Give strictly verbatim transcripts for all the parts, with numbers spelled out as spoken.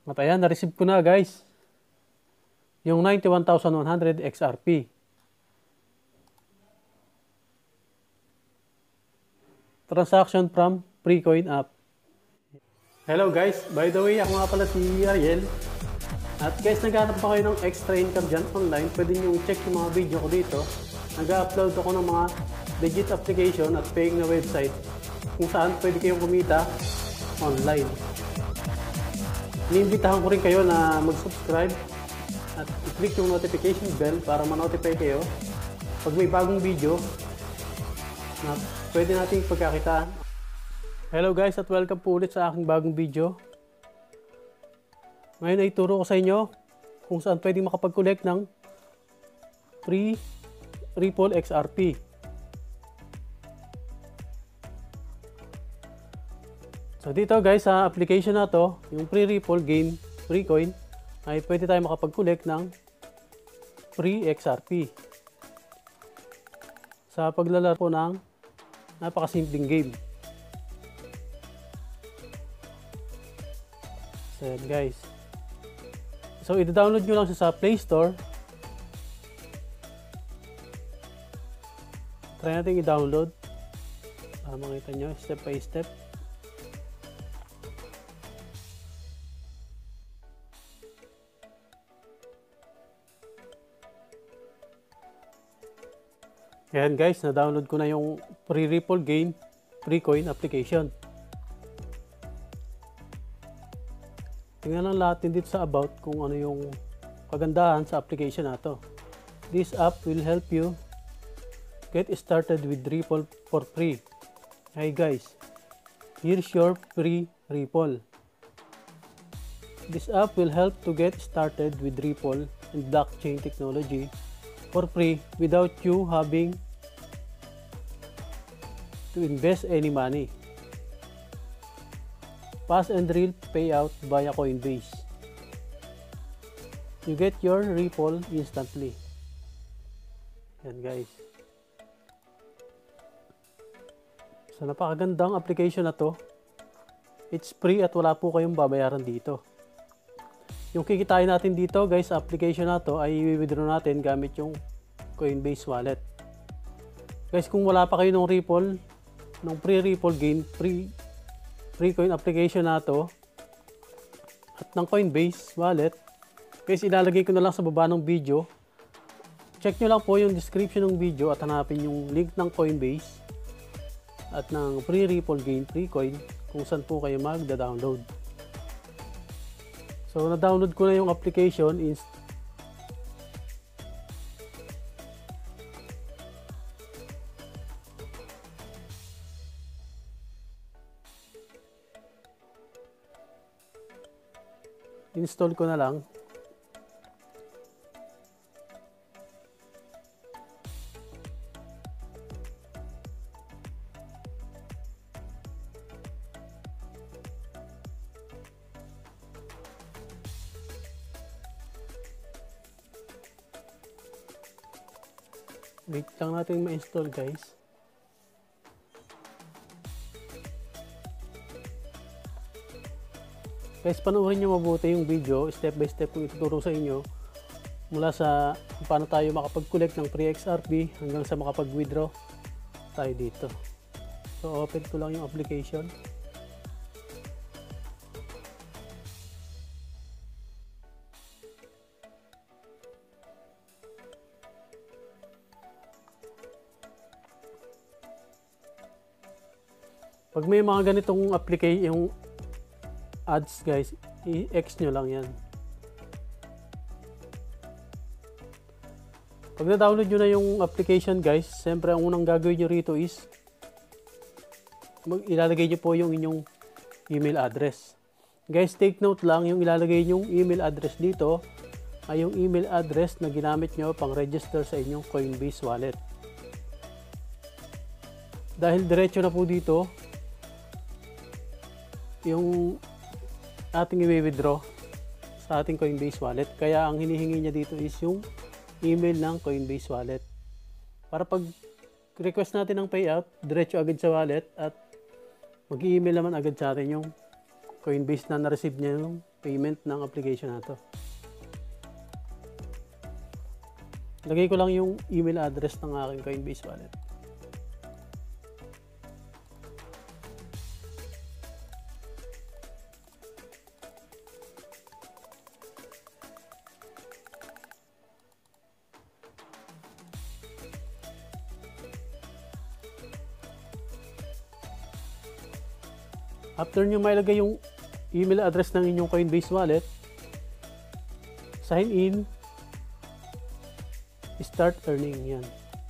At ayan, na-receive ko na guys. Yung ninety-one thousand one hundred X R P. Transaction from Precoin app. Hello guys, by the way, ako nga pala si Ariel. At guys, naghanap pa kayo ng extra income dyan online, pwede nyo check yung mga video ko dito. Nag-upload ako ng mga legit application at paying na website kung saan pwede kayong kumita online. Iniimbitahan ko rin kayo na mag-subscribe at i-click yung notification bell para ma-notify kayo pag may bagong video na pwede nating pagkakitaan. Hello guys at welcome po ulit sa aking bagong video. Ngayon ay ituro ko sa inyo kung saan pwedeng makapag-collect ng free Ripple X R P. So dito guys, sa application na to, yung free Ripple game, free coin, ay pwede tayo makapag-collect ng free X R P. Sa paglalaro po ng napakasimpleng game. So yan guys. So i-download nyo lang siya sa Play Store. Try natin i-download para makita nyo step by step. Ayan guys, na-download ko na yung free Ripple game, free coin application. Tingnan lang natin dito sa about kung ano yung kagandahan sa application na to. This app will help you get started with Ripple for free. Hey guys, here's your free Ripple. This app will help to get started with Ripple and blockchain technology for free without you having to invest any money. Fast and real payout via Coinbase. You get your Ripple instantly. Yan guys. So napakagandang application na to. It's free at wala po kayong babayaran dito. Yung kikitain natin dito guys sa application na to ay i-withdraw natin gamit yung Coinbase wallet. Guys, kung wala pa kayo ng Ripple, ng free Ripple game, free free coin application na to at ng Coinbase wallet, guys, ilalagay ko na lang sa baba ng video. Check nyo lang po yung description ng video at hanapin yung link ng Coinbase at ng free Ripple game, free coin, kung saan po kayo magda-download. So, na-download ko na yung application. Install ko na lang. Wait lang natin ma-install guys. Guys, panoorin nyo mabuti yung video, step by step kung ituturo sa inyo mula sa paano tayo makapag-collect ng free X R P hanggang sa makapag-withdraw tayo dito. So open ko lang yung application. Pag may mga ganitong application, yung ads guys, i-X nyo lang yan. Pag na-download nyo na yung application guys, siyempre ang unang gagawin nyo rito is mag ilalagay nyo po yung inyong email address. Guys, take note lang, yung ilalagay yung email address dito ay yung email address na ginamit nyo pang register sa inyong Coinbase wallet. Dahil diretso na po dito yung ating i-withdraw sa ating Coinbase wallet. Kaya ang hinihingi niya dito is yung email ng Coinbase wallet. Para pag request natin ng payout, diretso agad sa wallet at mag-i-email naman agad sa atin yung Coinbase na na-receive niya yung payment ng application na to. Lagay ko lang yung email address ng aking Coinbase wallet. After nyo mailagay yung email address ng inyong Coinbase wallet, sign in, start earning, yan.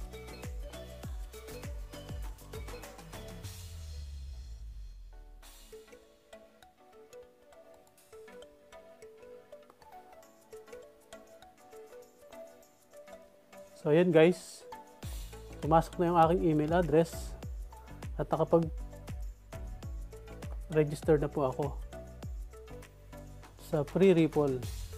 So yan guys, pumasok na yung aking email address at nakapag register na po ako sa free Ripple.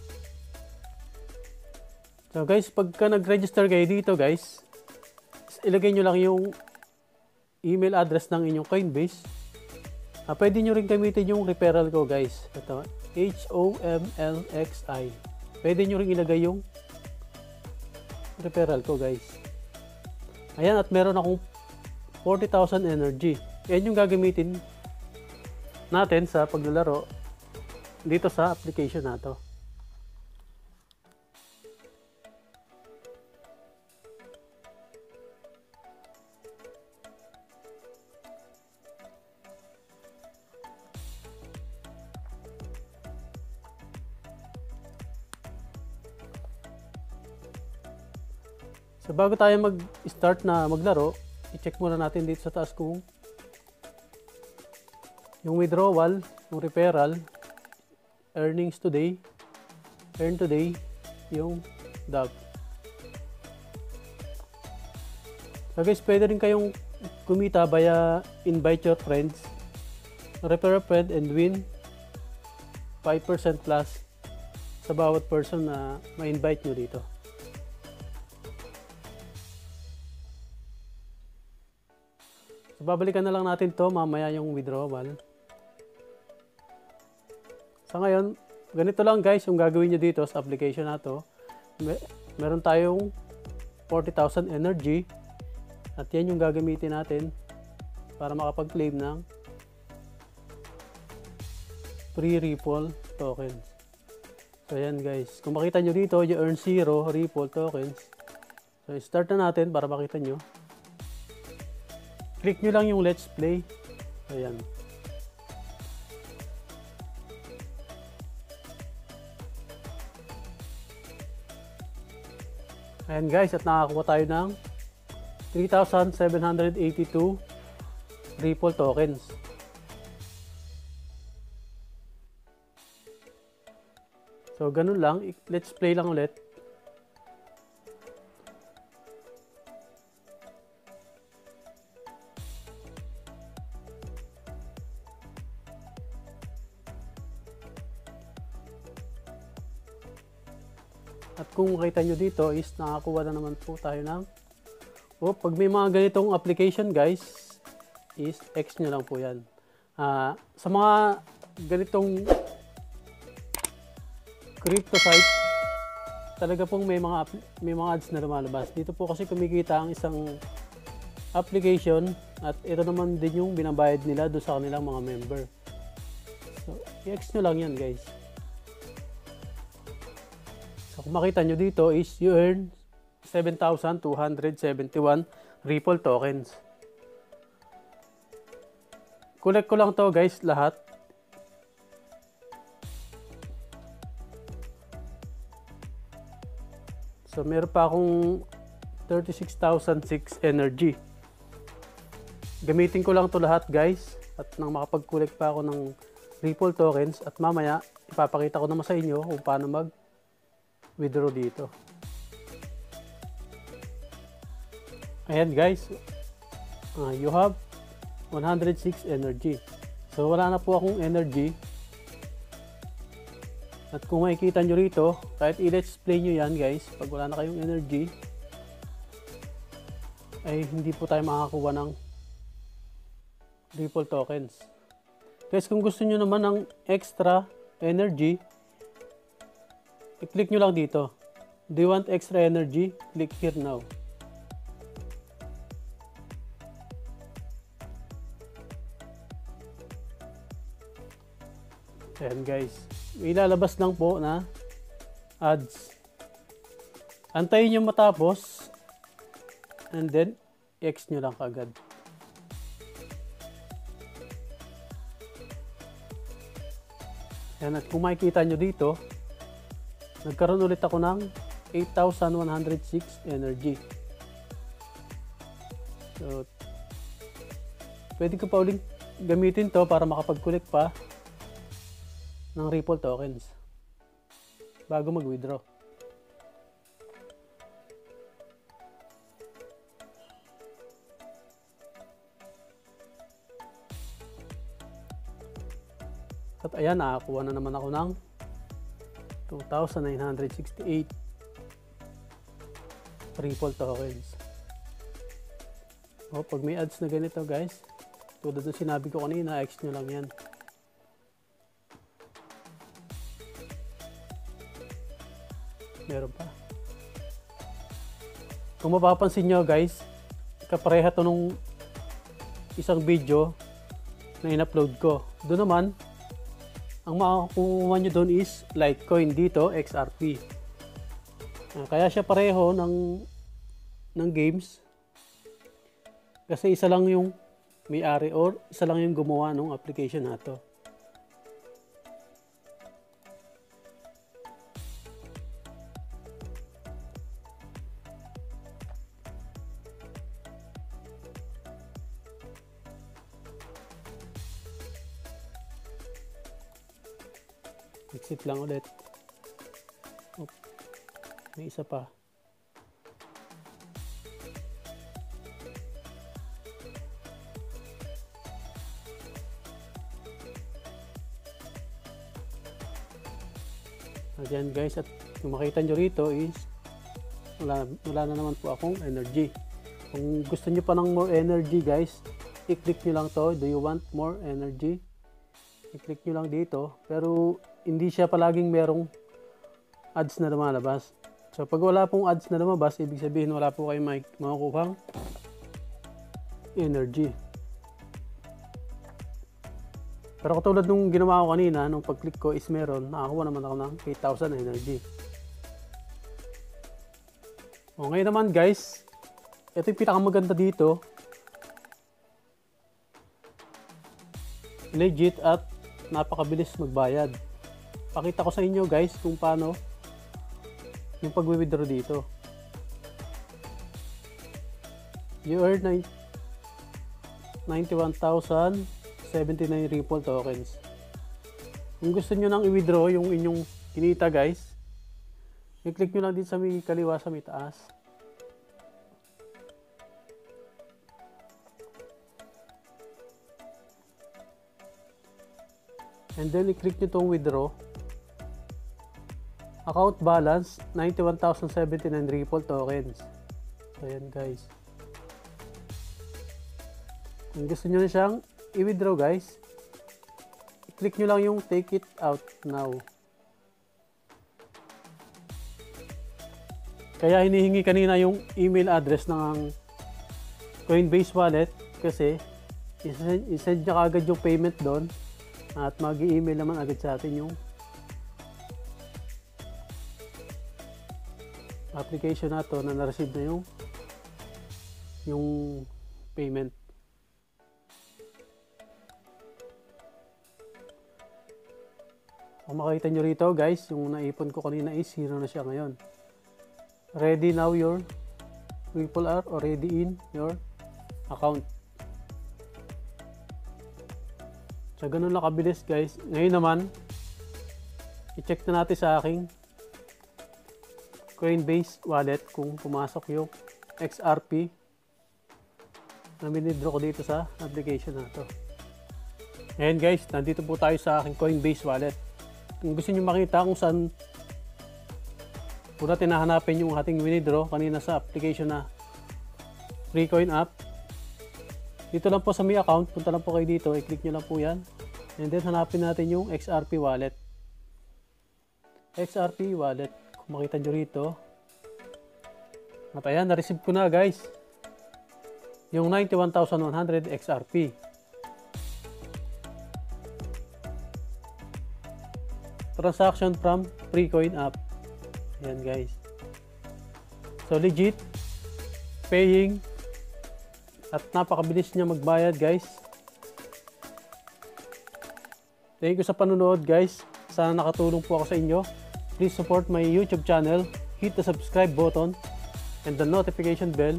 So guys, pagka nag-register kayo dito guys, ilagay nyo lang yung email address ng inyong Coinbase. Ah, pwede nyo rin gamitin yung referral ko guys. Ito, H O M L X I. Pwede nyo rin ilagay yung referral ko guys. Ayan, at meron akong forty thousand energy. Yan yung gagamitin natin sa paglalaro dito sa application na to. So bago tayo mag-start na maglaro, i-check muna natin dito sa taas kung yung withdrawal, yung referral, earnings today, earn today, yung D A P. So guys, pwede rin kayong kumita via invite your friends, refer a friend and win five percent plus sa bawat person na ma-invite nyo dito. So babalikan na lang natin to mamaya yung withdrawal. Sa ngayon, ganito lang guys yung gagawin nyo dito sa application na to. Mer meron tayong forty thousand energy at yan yung gagamitin natin para makapag-claim ng free Ripple tokens. So yan guys, kung makita nyo dito, you earn zero Ripple tokens. So start na natin para makita nyo. Click nyo lang yung let's play. Ayan. Ayan guys, at nakakuha tayo ng three thousand seven hundred eighty-two Ripple tokens. So ganun lang, let's play lang ulit. At kung makita nyo dito is nakakuha na naman po tayo ng oh, pag may mga ganitong application guys is X nyo lang po yan. Uh, sa mga ganitong crypto site talaga pong may mga may mga ads na lumalabas. Dito po kasi kumikita ang isang application at ito naman din yung binabayad nila doon sa kanilang mga member. So i-X nyo lang yan guys. So, kung makita nyo dito is you earn seven thousand two hundred seventy-one Ripple tokens. Collect ko lang to guys lahat. So meron pa akong thirty-six thousand six energy. Gamitin ko lang to lahat guys at nang makapag-collect pa ako ng Ripple tokens at mamaya ipapakita ko naman sa inyo kung paano mag withdraw dito. Ayan guys, uh, you have one hundred six energy. So wala na po akong energy. At kung makikita nyo rito, kahit i-let's play nyo yan guys, pag wala na kayong energy, ay hindi po tayo makakuha ng Ripple tokens. Guys, kung gusto nyo naman ng extra energy, i-click nyo lang dito. Do you want extra energy? Click here now. Ayan guys, ilalabas lang po na ads. Antayin nyo matapos and then X nyo lang kagad. Ayan, at kung makikita nyo dito, nagkaroon ulit ako ng eight thousand one hundred six energy. So, pwede ko pa uling gamitin to para makapag-collect pa ng Ripple tokens bago mag-withdraw. At ayan, nakakuha na naman ako ng two thousand nine hundred sixty-eight Ripple tokens. O, pag may ads na ganito guys, tulad ng sinabi ko kanina, X nyo lang yan. Meron pa. Kung mapapansin nyo guys, kapareha to nung isang video na in-upload ko. Doon naman, ang makakuha nyo doon is Litecoin, dito X R P. Kaya siya pareho ng, ng games. Kasi isa lang yung may-ari or isa lang yung gumawa ng application na to. Exit lang ulit. Oh, may isa pa. Ayan guys, at kung makita nyo rito is wala, wala na naman po akong energy. Kung gusto nyo pa ng more energy guys, i-click nyo lang to. Do you want more energy? I-click nyo lang dito. Pero hindi siya palaging merong ads na lumalabas. So pag wala pong ads na lumabas, ibig sabihin wala po kayong makukuhang energy. Pero katulad nung ginawa ko kanina, nung pag-click ko is meron, nakakuha naman ako ng eight thousand energy. O ngayon naman guys, ito yung pinakamaganda dito. Legit at napakabilis magbayad. Pakita ko sa inyo guys kung paano yung pag-withdraw dito. You earn ninety-one thousand seventy-nine Ripple tokens. Kung gusto nyo nang i-withdraw yung inyong kinita guys, i-click nyo lang din sa may kaliwa sa may taas. And then i-click nyo itong withdraw. Account balance, ninety-one thousand seventy-nine Ripple tokens. So, ayan guys. Kung gusto nyo na siyang i-withdraw guys, i-click nyo lang yung take it out now. Kaya hinihingi kanina yung email address ng Coinbase wallet kasi isend nyo agad yung payment doon at mag-i-email naman agad sa atin yung application na to na na-receive na yung yung payment. Kung makita nyo rito guys, yung naipon ko kanina is zero na siya ngayon. Ready now your Ripple are already in your account. So ganun lang kabilis guys. Ngayon naman, i-check na natin sa aking Coinbase wallet kung pumasok yung X R P na withdraw ko dito sa application na to. Ayan guys, nandito po tayo sa aking Coinbase wallet. Kung gusto nyo makita kung saan po natin nahanapin yung ating withdraw kanina sa application na Freecoin app, dito lang po sa may account, punta lang po kayo dito, i-click nyo lang po yan. And then hanapin natin yung X R P wallet. X R P wallet. Kung makita nyo rito. At ayan, na-receive ko na guys. Yung ninety-one thousand one hundred X R P. Transaction from Precoin app. Ayan guys. So legit. Paying. At napakabilis niya magbayad guys. Thank you sa panunood guys. Sana nakatulong po ako sa inyo. Please support my YouTube channel. Hit the subscribe button and the notification bell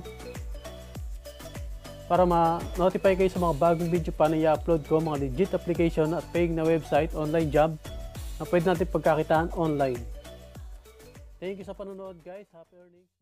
para ma-notify kayo sa mga bagong video pa na i-upload ko, mga legit application at paying na website, online job na pwede natin pagkakitaan online. Thank you sa panunood guys. Happy earnings.